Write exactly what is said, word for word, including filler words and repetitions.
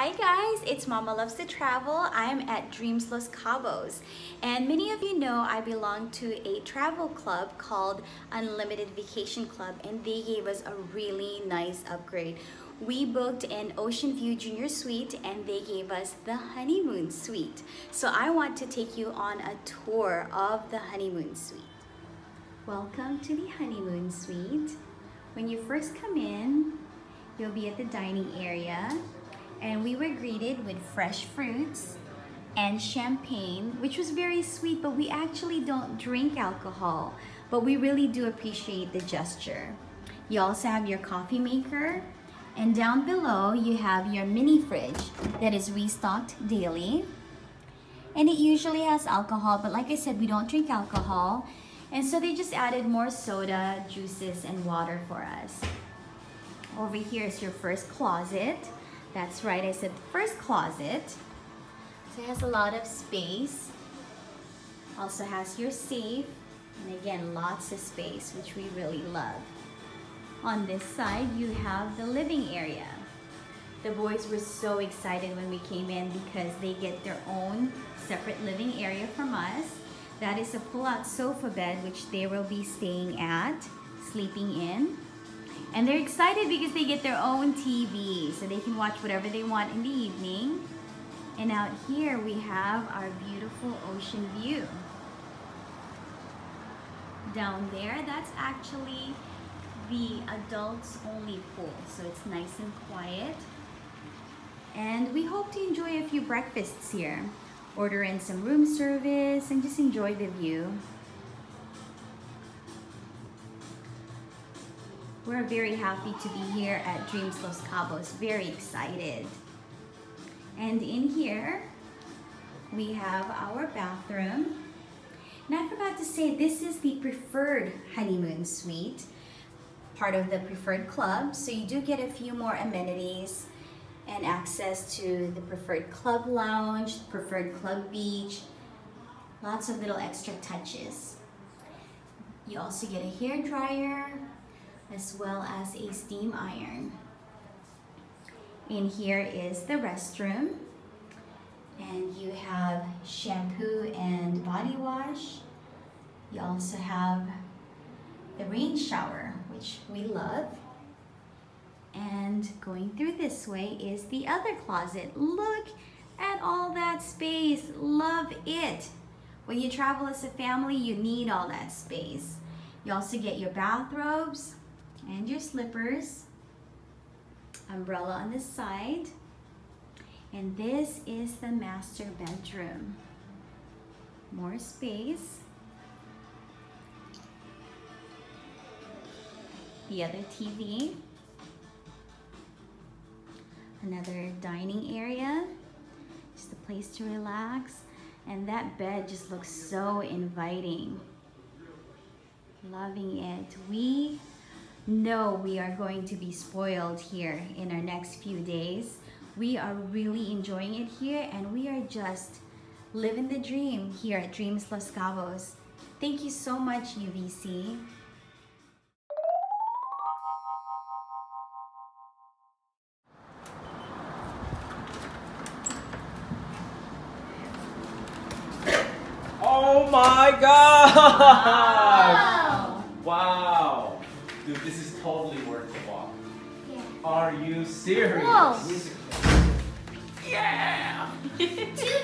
Hi guys, it's Mama Loves to Travel. I'm at Dreams Los Cabos, and many of you know I belong to a travel club called Unlimited Vacation Club, and they gave us a really nice upgrade. We booked an Ocean View Junior Suite and they gave us the Honeymoon Suite. So I want to take you on a tour of the Honeymoon Suite. Welcome to the Honeymoon Suite. When you first come in, you'll be at the dining area. And we were greeted with fresh fruits and champagne, which was very sweet, but we actually don't drink alcohol, but we really do appreciate the gesture. You also have your coffee maker, and down below you have your mini fridge that is restocked daily. And it usually has alcohol, but like I said, we don't drink alcohol. And so they just added more soda, juices, and water for us. Over here is your first closet. That's right, I said the first closet. So it has a lot of space. Also has your safe, and again, lots of space, which we really love. On this side, you have the living area. The boys were so excited when we came in because they get their own separate living area from us. That is a pull-out sofa bed, which they will be staying at, sleeping in. And they're excited because they get their own T V, so they can watch whatever they want in the evening. And out here we have our beautiful ocean view. Down there, that's actually the adults only pool, so it's nice and quiet. And we hope to enjoy a few breakfasts here. Order in some room service and just enjoy the view. We're very happy to be here at Dreams Los Cabos, very excited. And in here, we have our bathroom. And I forgot to say, this is the preferred honeymoon suite, part of the preferred club. So you do get a few more amenities and access to the preferred club lounge, preferred club beach, lots of little extra touches. You also get a hair dryer, as well as a steam iron. In here is the restroom, and you have shampoo and body wash. You also have the rain shower, which we love. And going through this way is the other closet. Look at all that space, love it. When you travel as a family, you need all that space. You also get your bathrobes and your slippers, umbrella on this side, and this is the master bedroom. More space. The other T V. Another dining area, just a place to relax, and that bed just looks so inviting. Loving it. We know we are going to be spoiled here in our next few days. We are really enjoying it here, and we are just living the dream here at Dreams Los Cabos. Thank you so much, U V C. Oh my gosh! Wow! Wow! Dude, this is totally worth the walk. Yeah. Are you serious? Whoa. Yeah! Two